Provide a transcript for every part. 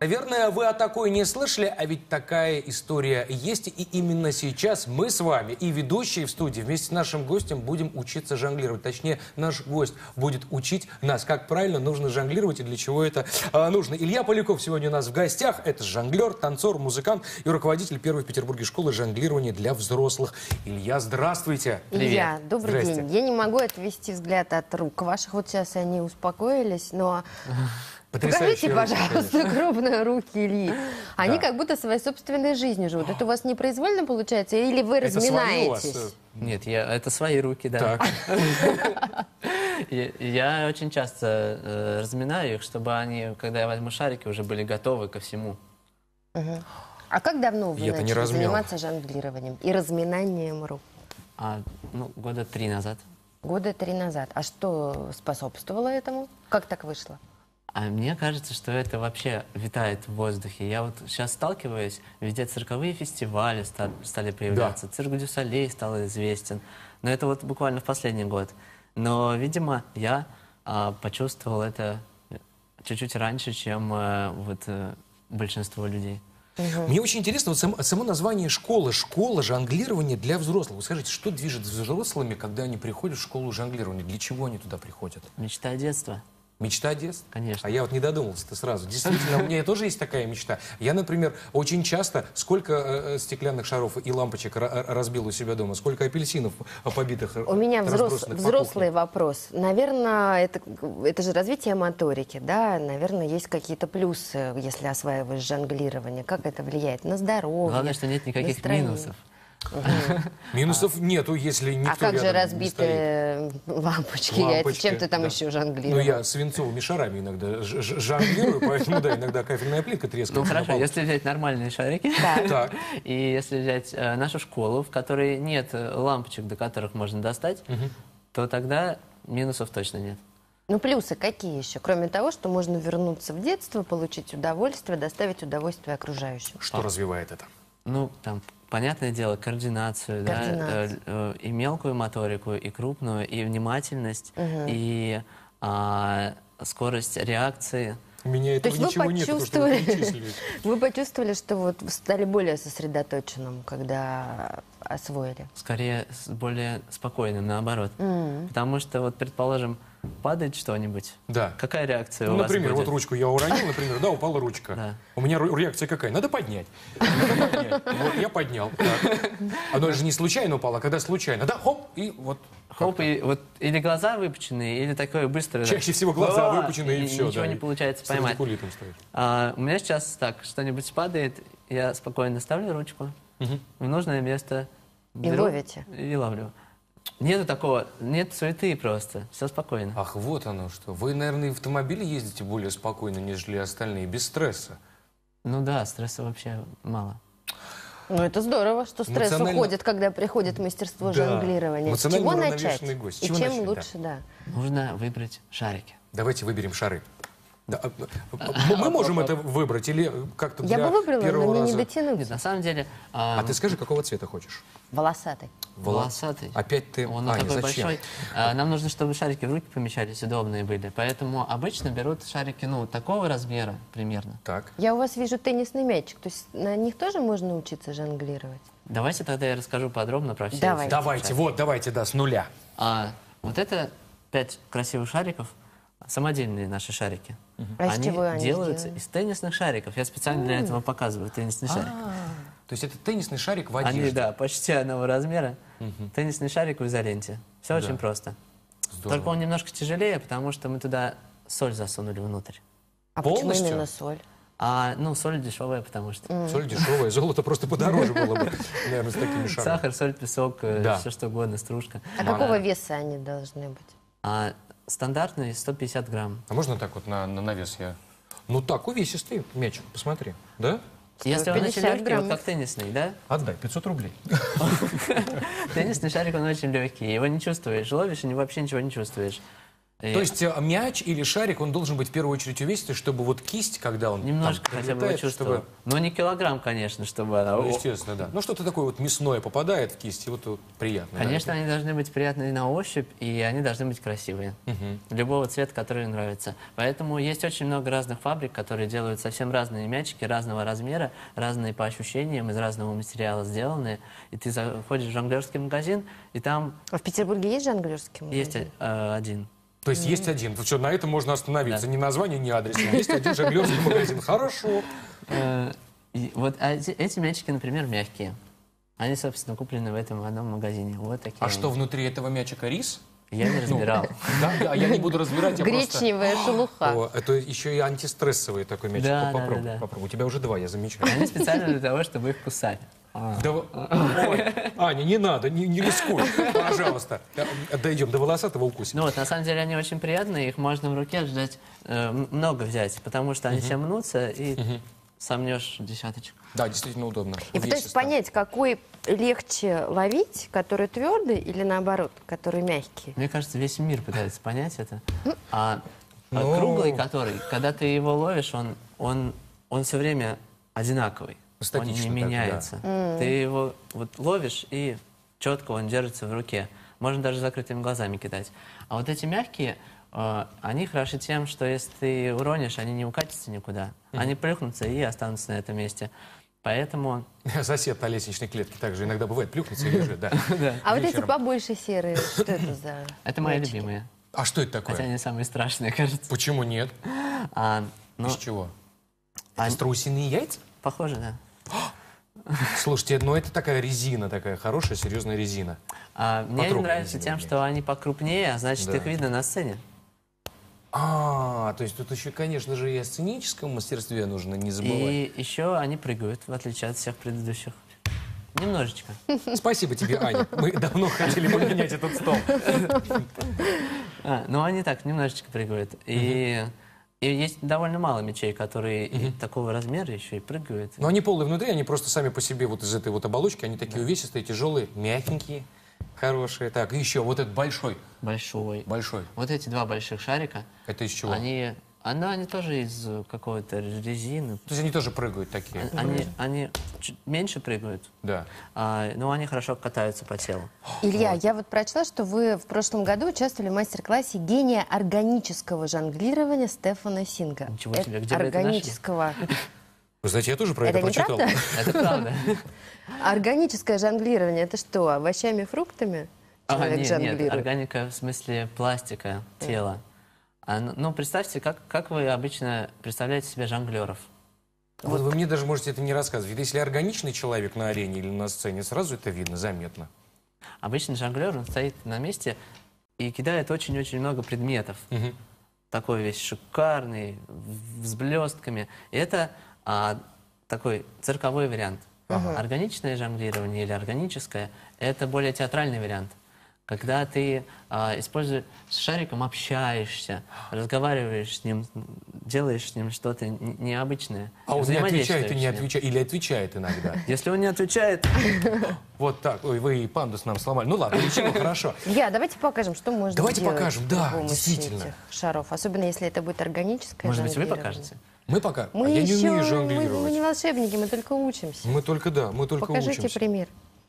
Наверное, вы о такой не слышали, а ведь такая история есть. И именно сейчас мы с вами и ведущие в студии вместе с нашим гостем будем учиться жонглировать. Точнее, наш гость будет учить нас, как правильно нужно жонглировать и для чего это нужно. Илья Поляков сегодня у нас в гостях. Это жонглер, танцор, музыкант и руководитель первой в Петербурге школы жонглирования для взрослых. Илья, здравствуйте. Илья, добрый день. Я не могу отвести взгляд от рук ваших. Вот сейчас они успокоились, но... Покажите, пожалуйста, крупные руки Ильи. Они как будто своей собственной жизнью живут. Это у вас непроизвольно получается? Или вы разминаетесь? Нет, это свои руки, да. Я очень часто разминаю их, чтобы они, когда я возьму шарики, уже были готовы ко всему. А как давно вы начали заниматься жонглированием и разминанием рук? Года 3 назад. Года 3 назад. А что способствовало этому? Как так вышло? А мне кажется, что это вообще витает в воздухе. Я вот сейчас сталкиваюсь, везде цирковые фестивали стали появляться, да. Цирк дю Солей стал известен. Но это вот буквально в последний год. Но, видимо, я почувствовал это чуть-чуть раньше, чем большинство людей. Мне очень интересно, вот само название школы. Школа жонглирования для взрослых. Вы скажите, что движет взрослыми, когда они приходят в школу жонглирования? Для чего они туда приходят? Мечта детства. Мечта детства? Конечно. А я вот не додумался-то сразу. Действительно, у меня тоже есть такая мечта. Я, например, очень часто, сколько стеклянных шаров и лампочек разбил у себя дома, сколько апельсинов побитых. У меня взрослый вопрос. Наверное, это же развитие моторики, да? Наверное, есть какие-то плюсы, если осваиваешь жонглирование. Как это влияет на здоровье? Главное, что нет никаких минусов. Минусов нету, если никто. А как же разбитые лампочки? Чем ты там еще жонглируешь? Ну, я свинцовыми шарами иногда жонглирую, поэтому, да, иногда кафельная плитка трескается. Ну, хорошо, если взять нормальные шарики, и если взять нашу школу, в которой нет лампочек, до которых можно достать, то тогда минусов точно нет. Ну, плюсы какие еще? Кроме того, что можно вернуться в детство, получить удовольствие, доставить удовольствие окружающим. Что развивает это? Ну, там... Понятное дело, координацию, да, и мелкую моторику, и крупную, и внимательность, и скорость реакции. У меня этого ничего нет, потому что вы перечислили. Вы почувствовали, что вот стали более сосредоточенным, когда освоили? Скорее, более спокойным, наоборот. Потому что, вот, предположим, падает что-нибудь. Да. Какая реакция у вас будет? Например, вот ручку я уронил, например, да, упала ручка. Да. У меня реакция какая? Надо поднять. Вот я поднял. Оно же не случайно упало, а когда случайно. Да, хоп, и вот. Хоп, и вот или глаза выпученные, или такое быстрое. Чаще всего глаза выпученные, и все. Ничего не получается поймать. У меня сейчас так, что-нибудь падает, я спокойно ставлю ручку в нужное место. И ловите. И ловлю. Нету такого, нет суеты просто, все спокойно. Ах, вот оно что. Вы, наверное, в автомобиле ездите более спокойно, нежели остальные, без стресса. Ну да, стресса вообще мало. Ну это здорово, что стресс уходит, когда приходит мастерство жонглирования. С чего начать? И чем лучше, да. Нужно выбрать шарики. Давайте выберем шары. Да. Мы можем это выбрать или как-то для первого раза? Я бы выбрала, но мне не дотянуться. Нет, на самом деле... А ты скажи, какого цвета хочешь? Волосатый. Волосатый. Опять ты... Он такой большой. Нам нужно, чтобы шарики в руки помещались, удобные были. Поэтому обычно берут шарики, ну, такого размера примерно. Так. Я у вас вижу теннисный мячик. То есть на них тоже можно учиться жонглировать? Давайте тогда я расскажу подробно про все. Давайте, да, с нуля. Вот это 5 красивых шариков. Самодельные наши шарики. Они делаются из теннисных шариков. Я специально для этого показываю теннисный шарик. То есть это теннисный шарик в одежде? Они, да, почти одного размера. Теннисный шарик в изоленте. Все очень просто. Здорово. Только он немножко тяжелее, потому что мы туда соль засунули внутрь. А почему именно соль? Ну, соль дешевая, потому что... Соль дешевая, золото просто подороже было бы, наверное, с такими шарами. Сахар, соль, песок, все что угодно, стружка. А какого веса они должны быть? Стандартный 150 грамм. А можно так вот на вес я? Ну так, увесистый мячик, посмотри, да? Если он очень легкий, вот как теннисный, да? Отдай, 500 рублей. Теннисный шарик, он очень легкий, его не чувствуешь. Ловишь и вообще ничего не чувствуешь. То есть мяч или шарик, он должен быть в первую очередь увесистый, чтобы вот кисть, когда он Немножко там хотя бы прилетает, его чувствовал. Но не килограмм, конечно, чтобы она... Ну, естественно, да. Ну, что-то такое вот мясное попадает в кисть, и вот приятно. Конечно, да, они должны быть приятные на ощупь, и они должны быть красивые. Любого цвета, который нравится. Поэтому есть очень много разных фабрик, которые делают совсем разные мячики, разного размера, разные по ощущениям, из разного материала сделанные. И ты заходишь в жонглерский магазин, и там А в Петербурге есть жонглерский магазин? есть один. То есть есть один. Все, на этом можно остановиться. Да. Ни название, ни адрес. Есть один жонглерский магазин. Хорошо. Вот эти мячики, например, мягкие. Они, собственно, куплены в этом одном магазине. Вот такие. А что внутри этого мячика, рис? Я не разбирал. Да, я не буду разбирать. Я просто... Гречневая шелуха. О, это еще и антистрессовый такой мячик. Да, Попробуй, да. попробуй. У тебя уже два, я замечаю. Они специально для того, чтобы их кусать. Ой, Аня, не надо, не рискуй, пожалуйста. Дойдем до волосатого укусика. Ну вот, на самом деле, они очень приятные, их можно в руке взять, много взять, потому что они все мнутся, и сомнешь десяточку. Да, действительно удобно. И пытаюсь понять, какой легче ловить, который твердый или наоборот, который мягкий? Мне кажется, весь мир пытается понять это. А круглый, который, когда ты его ловишь, он все время одинаковый. Он не Статично так, меняется. Ты его вот ловишь, и четко он держится в руке. Можно даже закрытыми глазами кидать. А вот эти мягкие, они хороши тем, что если ты уронишь, они не укатятся никуда. Они плюхнутся и останутся на этом месте. Поэтому... Сосед на лестничной клетке также иногда бывает, плюхнется и лежит, да. А вот эти Вечером. побольше серые, что это за Это мои мячики? любимые. А что это такое? Хотя они самые страшные, кажется. Почему нет? Ну, Из чего? Это страусиные яйца? похоже, да. Слушайте, ну это такая резина, такая хорошая, серьезная резина. Мне они Потрогай нравятся резину, тем, нет. что они покрупнее, а значит, Да. их видно на сцене. То есть тут еще, конечно же, и о сценическом мастерстве нужно не забывать. И еще они прыгают, в отличие от всех предыдущих. Немножечко. Спасибо тебе, Аня. Мы давно хотели поменять этот стол. Но они так, немножечко прыгают. И есть довольно мало мячей, которые и такого размера еще и прыгают. Но они полые внутри, они просто сами по себе вот из этой вот оболочки, они такие увесистые, тяжелые, мягенькие, хорошие. Так, и еще вот этот большой. Большой. Большой. Вот эти два больших шарика, Это из чего? они тоже из какой-то резины. То есть они тоже прыгают такие. Они чуть меньше прыгают, Да. но они хорошо катаются по телу. Илья, я вот прочла, что вы в прошлом году участвовали в мастер-классе гения органического жонглирования Стефана Синга. Ничего себе, где вы это нашли? Органического. Вы знаете, я тоже про Это это прочитал. неправда? Это правда. Органическое жонглирование — это что, овощами, фруктами? Человек Нет, жонглирует? органика в смысле пластика тела. Ну, представьте, как вы обычно представляете себе жонглеров. Вот вы мне даже можете это не рассказывать. Если органичный человек на арене или на сцене, сразу это видно, заметно. Обычный жонглер, он стоит на месте и кидает очень-очень много предметов. Такой весь шикарный, с блестками. И это такой цирковой вариант. Органичное жонглирование или органическое — это более театральный вариант. Когда ты используешь с шариком, общаешься, разговариваешь с ним, делаешь с ним что-то необычное. А он не отвечает и не взаимодействуешь с ним. отвечает, или отвечает иногда. Если он не отвечает, Вот так. Ой, вы и пандус нам сломали. Ну ладно, ничего, хорошо. Илья, давайте покажем, что можно Давайте делать покажем, с да, любым из действительно. этих шаров. Особенно, если это будет органическое может быть, вы жонглирование. покажете? Мы пока. Мы я не еще, умею мы жонглировать. не волшебники, мы только учимся. Мы только Покажите учимся. пример.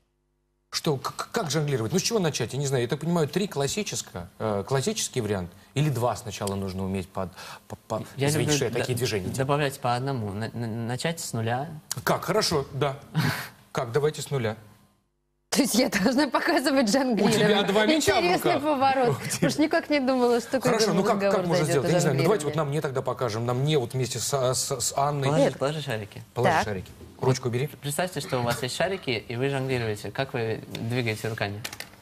Что, как жонглировать? Ну, с чего начать? Я не знаю. Я так понимаю, 3 классический вариант. Или 2 сначала нужно уметь извините, что я такие движения делаю. добавлять по одному. Начать с нуля. Как? Хорошо, да. Как? Давайте с нуля. То есть я должна показывать жонглирование. У тебя 2 мяча в Интересный руках. поворот. Уж никак не думала, что такой Хорошо, ну как разговор можно зайдет сделать? о Я не знаю. Ну, давайте вот жонглировании. мне тогда покажем. Мне вот вместе с Анной. Положи шарики. Положи Так. шарики. Ручку бери. Представьте, что у вас есть шарики, и вы жонглируете. Как вы двигаете руками?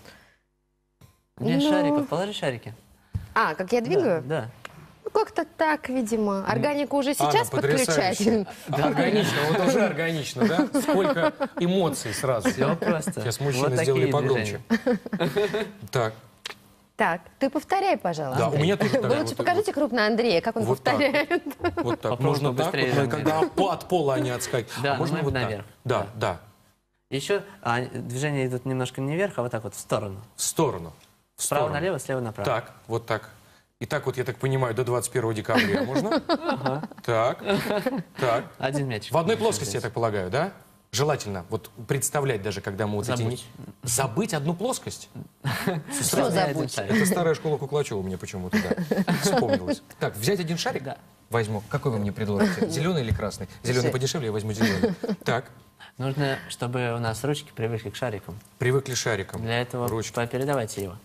Нет Ну. шариков, положи шарики. А, как я двигаю? Да. Ну, как-то так, видимо. Органику уже Анна, сейчас подключать. потрясающе. Органично, вот уже органично, да? Сколько эмоций сразу. Все просто. Сейчас Вот мужчины такие сделали погромче. движения. Так, Так, ты повторяй, пожалуйста. да, у меня тоже так. Вы лучше покажите крупно Андрея, как он Вот так. повторяет. Вот так. Попробуй Можно так, побыстрее вот, жонглировать. когда от пола они отскакивают. Да, А можно мы вот так. наверх. Да, да. Еще движения идут немножко не вверх, а вот так вот, в сторону. В сторону. В Справа сторону. налево, слева направо. Так, вот так. И так вот, я так понимаю, до 21 декабря можно? Так, так. Один мячик. В одной плоскости, я так полагаю, да? Желательно вот представлять даже, когда мы вот эти... Забыть. Забыть одну плоскость? Что забудь? Это старая школа Куклачева мне почему-то, да, вспомнилась. Так, взять один шарик? Да. Возьму. Какой вы мне предложите? Зеленый или красный? Зеленый подешевле, я возьму зеленый. Так, Нужно, чтобы у нас ручки привыкли к шарикам. привыкли шариком. Для этого Ручки. передавайте его.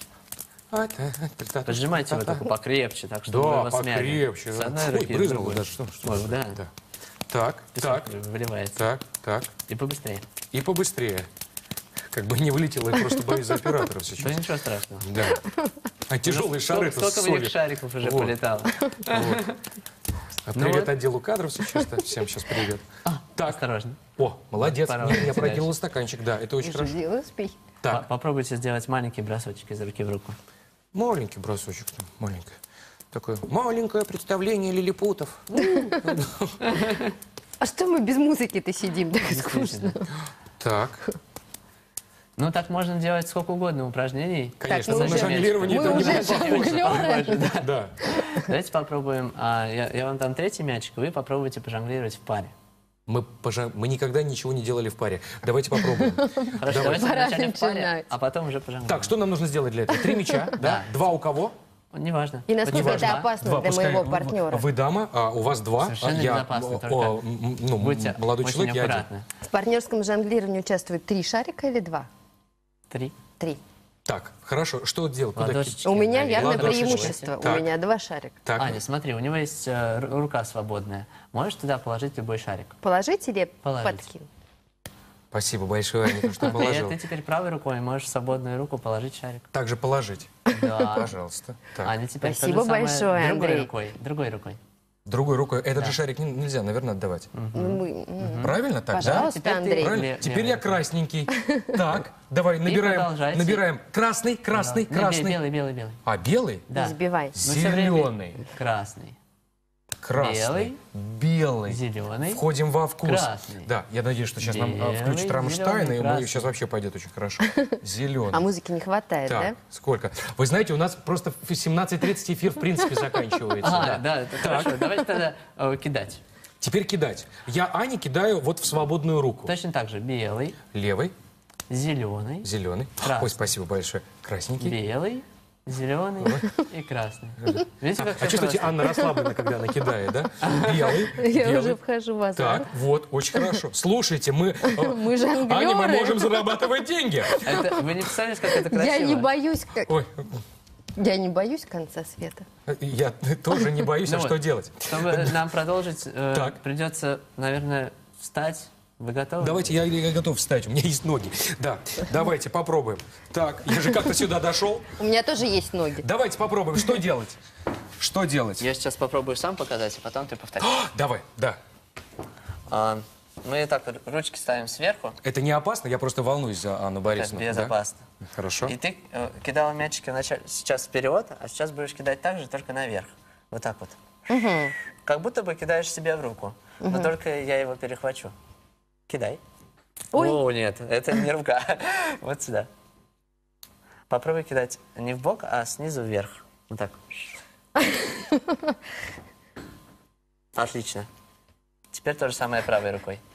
Пожимайте его только покрепче, так чтобы Да, его смяли. покрепче. С одной Ой, руки, с брызнуло другой. даже. Что? Ой, да. Да. Так, так, Песок выливается. так, так. И побыстрее. И побыстрее. Как бы не вылетело, я просто боюсь за операторов Да сейчас. ничего страшного. Да. А тяжелые шары это Сколько в них шариков уже Вот. полетало. Вот. А Ну привет вот. отделу кадров сейчас. Всем сейчас привет. Так. Осторожно. О, молодец. Пора Не, я дальше. прокинул стаканчик, да, это очень хорошо. Делай успех. Так, Попробуйте сделать маленький бросочек из руки в руку. маленький бросочек, маленькое. Такое маленькое представление лилипутов. А что мы без музыки-то сидим? Так скучно. Действительно. Так, Ну, так можно делать сколько угодно упражнений. конечно, мы но на уже- жонглирование мы это не уже похоже. Да. Давайте попробуем. Я вам дам третий мячик, вы попробуйте пожонглировать в паре. Мы никогда ничего не делали в паре. Давайте попробуем. Хорошо, давайте Пора вначале в паре, начинать. а потом уже пожонглируем. Так, что нам нужно сделать для этого? 3 мяча, да? Да. 2 у кого? Неважно. И насколько Неважно. это опасно для Пускай моего партнера? Вы дама, а у вас 2. Совершенно Я, безопасно, только ну, Будьте молодой очень человек, я один. аккуратны. В партнерском жонглировании участвует 3 шарика или 2? 3. 3. Так, хорошо, что делать? Куда Ладошечки. У меня явное Ладошечки. преимущество. У Так. меня 2 шарика. Так, Аня, смотри, у него есть рука свободная. Можешь туда положить любой шарик? Положить или Положить. подкинуть? спасибо большое, Аня, что И положил. ты теперь правой рукой можешь в свободную руку положить шарик. Также положить, Да. пожалуйста. Так. Аня, теперь то же Спасибо самое большое, другой Андрей. рукой. Другой рукой. Другой рукой. Этот же шарик нельзя, наверное, отдавать. Правильно так, Пожалуйста, Теперь ты- Андрей. да? Правильно? Ле- Теперь левой. я красненький. Так, давай, набираем. продолжайте. Набираем. Красный, красный, Да. красный. Белый, белый, белый. А белый? Да. Сбивай. Мы всё время- Зеленый. Красный. Красный. Белый. Зеленый. Входим во вкус. Красный. Да, я надеюсь, что сейчас нам Белый, включат Рамштайн, и зеленый, мы красный. сейчас вообще пойдет очень хорошо. Зеленый. А музыки не хватает, Так, да? сколько? Вы знаете, у нас просто в 17:30 эфир в принципе заканчивается. А, Да. да, это хорошо. Давайте тогда кидать. Теперь кидать. Я Ане кидаю вот в свободную руку. Точно так же. Белый, Левый, зеленый, зеленый. Красный. Ой, спасибо большое. Красненький. белый, зеленый и красный. Видите, как А всё чувствуете, просто? Анна расслаблена, когда она кидает, да? Белый, Я белый. уже вхожу в азарт. Так, вот, очень хорошо. Слушайте, мы... Мы Аня, мы жонглеры. можем зарабатывать деньги. Вы не представляете, как это красиво? Я не боюсь, Ой, я не боюсь конца света. я тоже не боюсь, Ну а вот. что делать? Чтобы нам продолжить, Так. придется, наверное, встать. Вы готовы? Давайте, я готов встать, у меня есть ноги. Да, давайте попробуем. Так, я же как-то сюда дошел. У меня тоже есть ноги. Давайте попробуем, что делать? Что делать? Я сейчас попробую сам показать, а потом ты повторишь. Давай, да. Мы так ручки ставим сверху. Это не опасно, я просто волнуюсь за Анну Это Борисовну. да? безопасно. Хорошо. И ты кидала мячики сейчас вперед, а сейчас будешь кидать так же, только наверх. Вот так вот. Как будто бы кидаешь себе в руку. Но только я его перехвачу. Кидай. Ой. О, нет, это не рука. Вот сюда. Попробуй кидать не в бок, а снизу вверх. Вот так. Отлично. Теперь то же самое правой рукой.